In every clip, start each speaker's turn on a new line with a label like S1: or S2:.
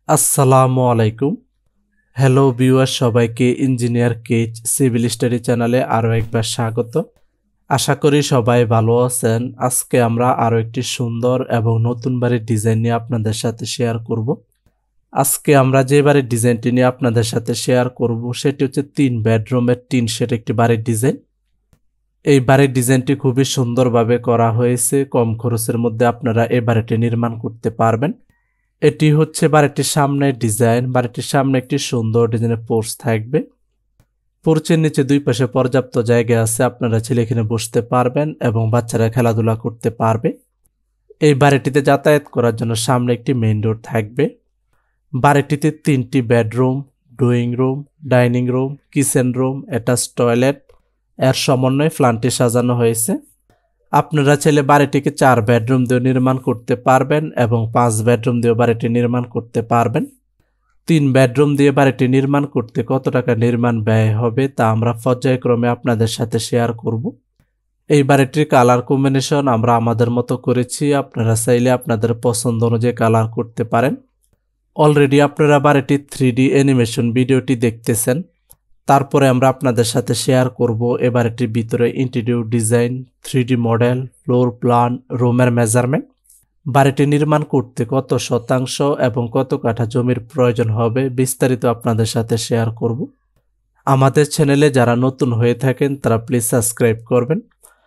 S1: আসসালামু আলাইকুম। Hello viewer, সবাইকে ইঞ্জিনিয়ার কেচ সিভিল স্টাডি চ্যানেলে আরও একবার স্বাগত। আশা করি সবাই ভালো আছেন। আজকে আমরা আরও একটি সুন্দর এবং নতুন বাড়ির ডিজাইন নিয়ে আপনাদের সাথে শেয়ার করব। আজকে আমরা যে বাড়ির ডিজাইনটি নিয়ে আপনাদের সাথে শেয়ার করব সেটি হচ্ছে 3 বেডরুমের টিন শেড একটি বাড়ির ডিজাইন। এই বাড়ির ডিজাইনটি খুবই সুন্দরভাবে করা হয়েছে। কম খরচের মধ্যে আপনারা এই বাড়িটি নির্মাণ করতে পারবেন। এটি হচ্ছে বাড়িটির সামনের ডিজাইন। বাড়িটির সামনে একটি সুন্দর ডিজাইনের পোর্চ থাকবে। পোর্চের নিচে দুই পাশে পর্যাপ্ত জায়গা আছে, আপনারা ছেলে এখানে বসতে পারবেন এবং বাচ্চারা খেলাধুলা করতে পারবে। এই বাড়িটিতে যাতায়াত করার জন্য সামনে একটি মেইন ডোর থাকবে। বাড়িটিতে 3টি bedroom, drawing room, dining room, kitchen room, attach toilet এর সমন্বয়ে প্ল্যানটি সাজানো হয়েছে। আপনারা চাইলে বাড়িটিকে 4 বেডরুম দিয়ে নির্মাণ করতে পারবেন এবং 5 বেডরুম দিয়ে বাড়িটি নির্মাণ করতে পারবেন। 3 বেডরুম দিয়ে বাড়িটি নির্মাণ করতে কত টাকা নির্মাণ ব্যয় হবে তা আমরা পর্যায়ক্রমে আপনাদের সাথে শেয়ার করব। এই বাড়িটির কালার কম্বিনেশন আমরা আমাদের মতো করেছি, আপনারা চাইলে আপনাদের পছন্দ অনুযায়ী কালার করতে পারেন। অলরেডি আপনারা বাড়িটির 3D অ্যানিমেশন ভিডিওটি দেখতেছেন। তারপরে আমরা আপনাদের সাথে শেয়ার করব এ বাড়িটির ভিতরে interior design, 3D model, floor plan, রুমের মেজারমেন্ট, বাড়িটি নির্মাণ করতে কত শতাংশ এবং কত কাঠা জমির প্রয়োজন হবে বিস্তারিত আপনাদের সাথে শেয়ার করব। আমাদের চ্যানেলে যারা নতুন হয়ে থাকেন তারা প্লিজ সাবস্ক্রাইব করবেন।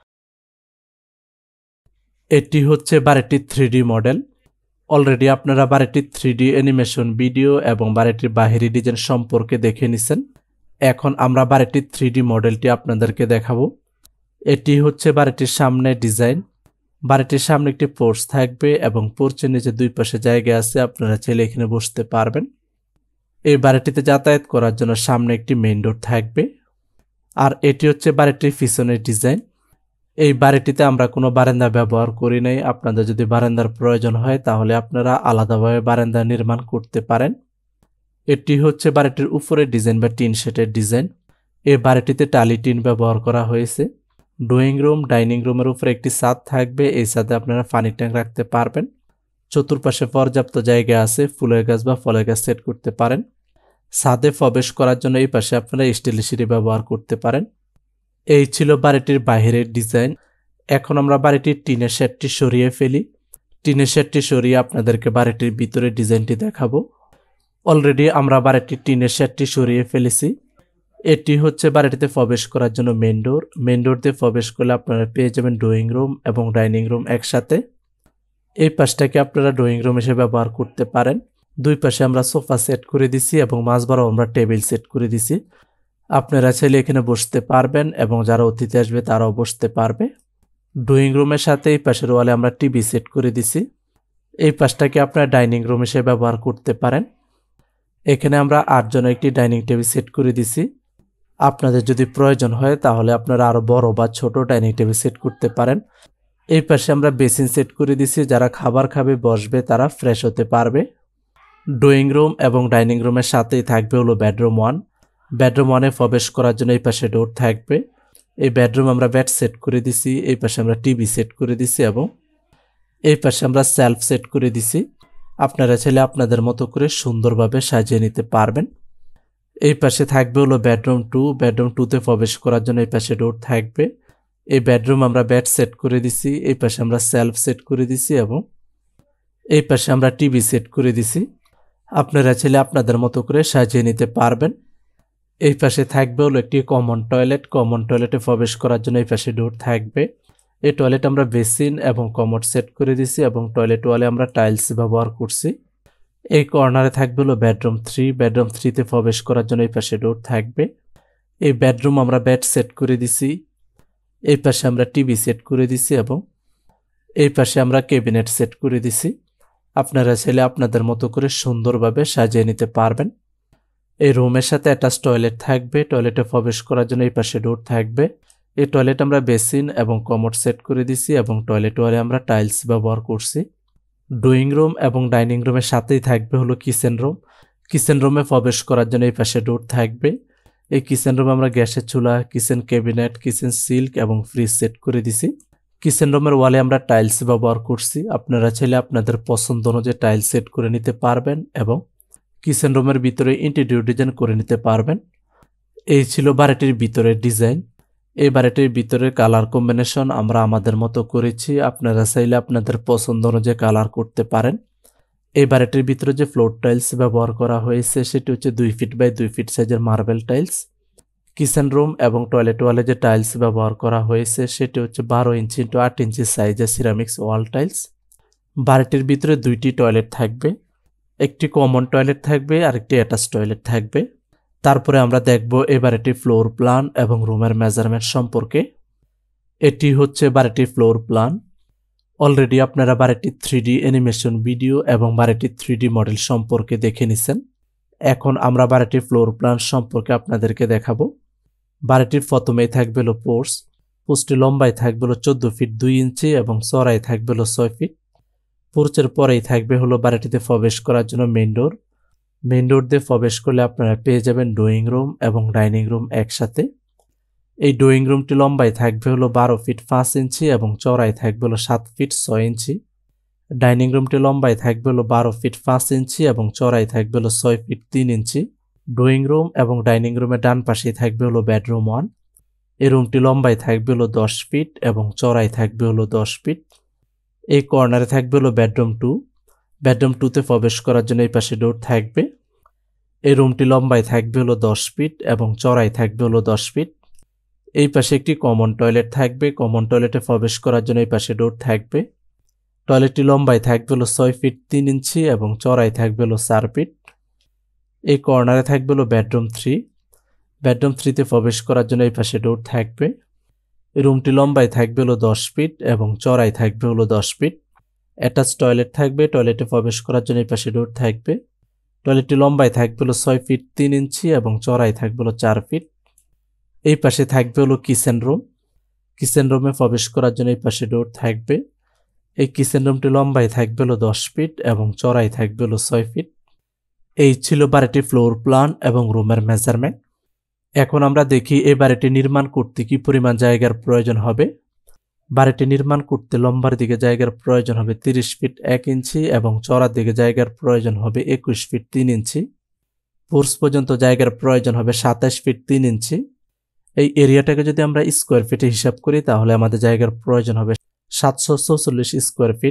S1: এটি হচ্ছে বাড়িটির 3D মডেল। অলরেডি আপনারা বাড়িটির 3D অ্যানিমেশন ভিডিও এবং বাড়িটির বাহিরি ডিজাইন সম্পর্কে দেখে নিছেন। এখন আমরা বাড়িটির 3D মডেলটি আপনাদেরকে দেখাবো। এটি হচ্ছে বাড়িটির সামনে ডিজাইন। বাড়িটির সামনে একটি পোর্চ থাকবে এবং পোর্চের নিচে দুই পাশে জায়গা আছে, আপনারা চাইলে এখানে বসতে পারবেন। এই বাড়িটিতে যাতায়াত করার জন্য সামনে একটি মেইন ডোর থাকবে। আর এটি হচ্ছে বাড়িটির পিছনের ডিজাইন। এই বাড়িটিতে আমরা কোনো বারান্দা ব্যবহার করি নাই। আপনাদের যদি বারান্দার প্রয়োজন হয় তাহলে আপনারা আলাদাভাবে বারান্দা নির্মাণ করতে পারেন। এটি হচ্ছে বাড়িটির উপরের ডিজাইন বা টিন শেডের ডিজাইন। এই বাড়িটিতে টালি টিন ব্যবহার করা হয়েছে। ড্রয়িং রুম, ডাইনিং রুমের উপরে একটি ছাদ থাকবে। এই ছাদে আপনারা পানি ট্যাঙ্ক রাখতে পারবেন। চতুর্পাশে পর্যাপ্ত জায়গা আছে, ফুলের গাছ বা ফলের গাছ সেট করতে পারেন। ছাদে প্রবেশ করার জন্য এই পাশে আপনারা স্টিলের সিঁড়ি ব্যবহার করতে পারেন। এই ছিল বাড়িটির বাহিরের ডিজাইন। এখন আমরা বাড়িটির টিনের শেডটি সরিয়ে ফেলি। টিনের শেডটি সরিয়ে আপনাদেরকে বাড়িটির ভিতরে ডিজাইনটি দেখাবো। অলরেডি আমরা বাড়িটির টিনের শেডটি সরিয়ে ফেলেছি। এটি হচ্ছে বাড়িটিতে প্রবেশ করার জন্য মেইন ডোর। মেইন ডোর দিয়ে প্রবেশ করলে আপনারা পেয়ে যাবেন ড্রয়িং রুম এবং ডাইনিং রুম একসাথে। এই পাশটাকে আপনারা ড্রয়িং রুম হিসেবে ব্যবহার করতে পারেন। দুই পাশে আমরা সোফা সেট করে দিছি এবং মাঝ বরাবর আমরা টেবিল সেট করে দিছি। আপনারা চাইলে এখানে বসতে পারবেন এবং যারা অতিথি আসবে তারাও বসতে পারবে। ড্রয়িং রুমের সাথে এই পাশের ওয়ালে আমরা টিভি সেট করে দিছি। এই পাশটাকে আপনারা ডাইনিং রুম হিসেবে ব্যবহার করতে পারেন। এখানে আমরা 8 জনের একটি ডাইনিং টেবিল সেট করে দিছি। আপনাদের যদি প্রয়োজন হয় তাহলে আপনারা আরও বড় বা ছোট ডাইনিং টেবিল সেট করতে পারেন। এই পাশে আমরা বেসিন সেট করে দিছি, যারা খাবার খাবে বসবে তারা ফ্রেশ হতে পারবে। ড্রয়িং রুম এবং ডাইনিং রুমের সাথেই থাকবে হলো বেডরুম 1। বেডরুম 1-এ প্রবেশ করার জন্য এই পাশে ডোর থাকবে। এই বেডরুম আমরা বেড সেট করে দিছি। এই পাশে আমরা টিভি সেট করে দিছি এবং এই পাশে আমরা সেলফ সেট করে দিছি। আপনারা চাইলে আপনাদের মতো করে সুন্দরভাবে সাজিয়ে নিতে পারবেন। এই পাশে থাকবে হলো বেডরুম 2। বেডরুম 2-তে প্রবেশ করার জন্য এই পাশে ডোর থাকবে। এই বেডরুম আমরা বেড সেট করে দিছি। এই পাশে আমরা সেলফ সেট করে দিছি এবং এই পাশে আমরা টিভি সেট করে দিছি। আপনারা চাইলে আপনাদের মতো করে সাজিয়ে নিতে পারবেন। এই পাশে থাকবে হলো একটি কমন টয়লেট। কমন টয়লেটে প্রবেশ করার জন্য এই পাশে ডোর থাকবে। এই টয়লেট আমরা বেসিন এবং কমোড সেট করে দিছি এবং টয়লেট ওয়ালে আমরা টাইলস ব্যবহার করছি। এই কর্নারে থাকবে হলো বেডরুম 3। বেডরুম 3-তে প্রবেশ করার জন্য এই পাশে ডোর থাকবে। এই বেডরুম আমরা বেড সেট করে দিছি। এই পাশে আমরা টিভি সেট করে দিছি এবং এই পাশে আমরা ক্যাবিনেট সেট করে দিছি। আপনারা চাইলে আপনাদের মতো করে সুন্দরভাবে সাজিয়ে নিতে পারবেন। এই রুমের সাথে অ্যাটাচ টয়লেট থাকবে। টয়লেটে প্রবেশ করার জন্য এই পাশে ডোর থাকবে। এই টয়লেট আমরা বেসিন এবং কমোড সেট করে দিছি এবং টয়লেট ওয়ালে আমরা টাইলস ব্যবহার করছি। ড্রয়িং রুম এবং ডাইনিং রুমের সাথেই থাকবে হলো কিচেন রুম। কিচেন রুমে প্রবেশ করার জন্য এই পাশে ডোর থাকবে। এই কিচেন রুমে আমরা গ্যাসের চুলা, কিচেন ক্যাবিনেট, কিচেন সিল্ক এবং ফ্রিজ সেট করে দিছি। কিচেন রুমের ওয়ালে আমরা টাইলস ব্যবহার করছি। আপনারা চাইলে আপনাদের পছন্দ অনুযায়ী টাইলস সেট করে নিতে পারবেন এবং কিচেন রুমের ভিতরে ইন্টেরিয়র ডিজাইন করে নিতে পারবেন। এই ছিল বাড়িটির ভিতরের ডিজাইন। এই বাড়িটির ভিতরে কালার কম্বিনেশন আমরা আমাদের মতো করেছি, আপনারা চাইলে আপনাদের পছন্দ অনুযায়ী কালার করতে পারেন। এই বাড়িটির ভিতরে যে ফ্লোর টাইলস ব্যবহার করা হয়েছে সেটি হচ্ছে 2 ফিট বাই 2 ফিট সাইজের মার্বেল টাইলস। কিচেন রুম এবং টয়লেট ওয়ালে যে টাইলস ব্যবহার করা হয়েছে সেটি হচ্ছে 12 ইঞ্চি ইন্টু 8 ইঞ্চি সাইজের সিরামিক্স ওয়াল টাইলস। বাড়িটির ভিতরে 2টি টয়লেট থাকবে, একটি কমন টয়লেট থাকবে আর একটি অ্যাটাচ টয়লেট থাকবে। তারপরে আমরা দেখব এই বাড়িটির ফ্লোর প্ল্যান এবং রুমের মেজারমেন্ট সম্পর্কে। এটি হচ্ছে বাড়িটির ফ্লোর প্ল্যান। অলরেডি আপনারা বাড়িটির 3D অ্যানিমেশন ভিডিও এবং বাড়িটির 3D মডেল সম্পর্কে দেখে নিছেন। এখন আমরা বাড়িটির ফ্লোর প্ল্যান সম্পর্কে আপনাদেরকে দেখাবো। বাড়িটির প্রথমেই থাকবে হলো পোস্টটি লম্বায় থাকবে হলো 14 ফিট 2 ইঞ্চি এবং চড়াই থাকবে হলো 6 ফিট। পোর্চের পরেই থাকবে হলো বাড়িটিতে প্রবেশ করার জন্য মেইন ডোর। মেইন ডোর দিয়ে প্রবেশ করলে আপনারা পেয়ে যাবেন ড্রয়িং রুম এবং ডাইনিং রুম একসাথে। এই ড্রয়িং রুমটি লম্বায় থাকবে হলো 12 ফিট 5 ইঞ্চি এবং চড়াই থাকবে হলো 7 ফিট 6 ইঞ্চি। ডাইনিং রুমটি লম্বায় থাকবে হলো 12 ফিট 5 ইঞ্চি এবং চড়াই থাকবে হলো 6 ফিট 3 ইঞ্চি। ড্রয়িং রুম এবং ডাইনিং রুমের ডান পাশেই থাকবে হলো বেডরুম 1। এই রুমটি লম্বায় থাকবে হলো 10 ফিট এবং চড়াই থাকবে হলো 10 ফিট। এই কর্নারে থাকবে হলো বেডরুম 2। বেডরুম 2তে প্রবেশ করার জন্য এই পাশে ডোর থাকবে। এই রুমটি লম্বায় থাকবে হলো 10 ফিট এবং চড়াই থাকবে হলো 10 ফিট। এই পাশে একটি কমন টয়লেট থাকবে। কমন টয়লেটে প্রবেশ করার জন্য এই পাশে ডোর থাকবে। টয়লেটটি লম্বায় থাকবে হলো 6 ফিট 3 ইঞ্চি এবং চড়াই থাকবে হলো 4 ফিট। এই কর্নারে থাকবে হলো বেডরুম 3। বেডরুম 3তে প্রবেশ করার জন্য এই পাশে ডোর থাকবে। এই রুমটি লম্বায় থাকবে হলো 10 ফিট এবং চড়াই থাকবে হলো 10 ফিট। অ্যাটাচ টয়লেট থাকবে। টয়লেটে প্রবেশ করার জন্য এই পাশে ডোর থাকবে। টয়লেটটি লম্বায় থাকবে হলো 6 ফিট 3 ইঞ্চি এবং চড়াই থাকবে হলো 4 ফিট। এই পাশে থাকবে হলো কিচেন রুম। কিচেন রুমে প্রবেশ করার জন্য এই পাশে ডোর থাকবে। এই কিচেন রুমটি লম্বায় থাকবে হলো 10 ফিট এবং চড়াই থাকবে হলো 6 ফিট। এই ছিল বাড়িটির ফ্লোর প্ল্যান এবং রুমের মেজারমেন্ট। এখন আমরা দেখি এই বাড়িটি নির্মাণ করতে কি পরিমাণ জায়গার প্রয়োজন হবে। বাড়িটি নির্মাণ করতে লম্বার দিকে জায়গার প্রয়োজন হবে 30 ফিট 1 ইঞ্চি এবং চড়ার দিকে জায়গার প্রয়োজন হবে 21 ফিট 3 ইঞ্চি। পোর্চ পর্যন্ত জায়গার প্রয়োজন হবে 27 ফিট 3 ইঞ্চি। এই এরিয়াটাকে যদি আমরা স্কোয়ার ফিটে হিসাব করি তাহলে আমাদের জায়গার প্রয়োজন হবে 744 স্কোয়ার ফিট।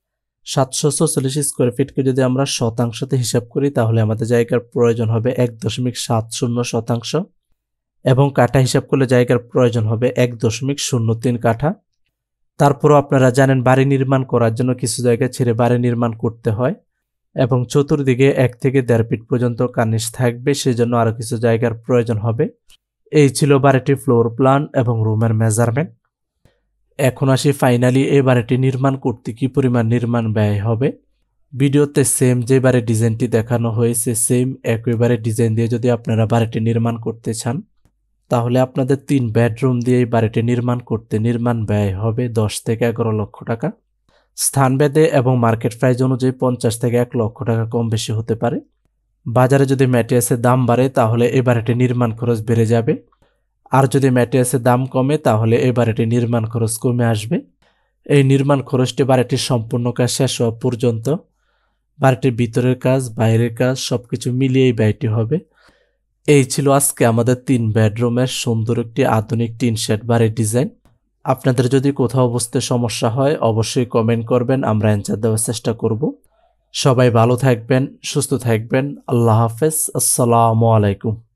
S1: 744 স্কোয়ার ফিটকে যদি আমরা শতাংশতে হিসাব করি তাহলে আমাদের জায়গার প্রয়োজন হবে 1.70 শতাংশ এবং কাঠা হিসাব করলে জায়গার প্রয়োজন হবে 1.03 কাঠা। তারপরও আপনারা জানেন বাড়ি নির্মাণ করার জন্য কিছু জায়গা ছেড়ে বাড়ি নির্মাণ করতে হয় এবং চতুর্দিকে 1 থেকে 1.5 ফিট পর্যন্ত কার্নিশ থাকবে, সেজন্য আরও কিছু জায়গার প্রয়োজন হবে। এই ছিল বাড়িটির ফ্লোর প্ল্যান এবং রুমের মেজারমেন্ট। এখন আসি ফাইনালি এই বাড়িটি নির্মাণ করতে কি পরিমাণ নির্মাণ ব্যয় হবে। ভিডিওতে সেম যে বাড়ির ডিজাইনটি দেখানো হয়েছে সেম একইবারে ডিজাইন দিয়ে যদি আপনারা বাড়িটি নির্মাণ করতে চান তাহলে আপনাদের 3 বেডরুম দিয়ে এই বাড়িটি নির্মাণ করতে নির্মাণ ব্যয় হবে 10 থেকে 11 লক্ষ টাকা। স্থানভেদে এবং মার্কেট প্রাইস অনুযায়ী 50 থেকে 1 লক্ষ টাকা কম বেশি হতে পারে। বাজারে যদি ম্যাটেরিয়ালসের দাম বাড়ে তাহলে এই বাড়িটি নির্মাণ খরচ বেড়ে যাবে, আর যদি ম্যাটেরিয়ালসের দাম কমে তাহলে এই বাড়িটির নির্মাণ খরচ কমে আসবে। এই নির্মাণ খরচটি বাড়িটির সম্পূর্ণ কাজ শেষ হওয়া পর্যন্ত, বাড়িটির ভিতরের কাজ বাইরের কাজ সবকিছু মিলিয়ে এই ব্যয়টি হবে। এই ছিল আজকে আমাদের 3 বেডরুমের সুন্দর একটি আধুনিক টিন শেড বাড়ির ডিজাইন। আপনাদের যদি কোথাও বুঝতে সমস্যা হয় অবশ্যই কমেন্ট করবেন, আমরা অ্যান্সার দেওয়ার চেষ্টা করব। সবাই ভালো থাকবেন, সুস্থ থাকবেন। আল্লাহ হাফেজ। আসসালামু আলাইকুম।